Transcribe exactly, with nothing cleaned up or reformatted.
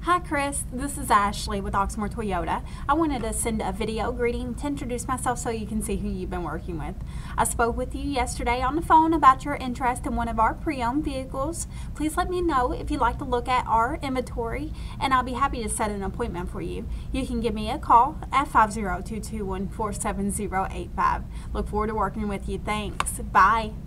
Hi Chris, this is Ashley with Oxmoor Toyota. I wanted to send a video greeting to introduce myself so you can see who you've been working with. I spoke with you yesterday on the phone about your interest in one of our pre-owned vehicles. Please let me know if you'd like to look at our inventory and I'll be happy to set an appointment for you. You can give me a call at five zero two two one, four seven zero eight five. Look forward to working with you. Thanks. Bye.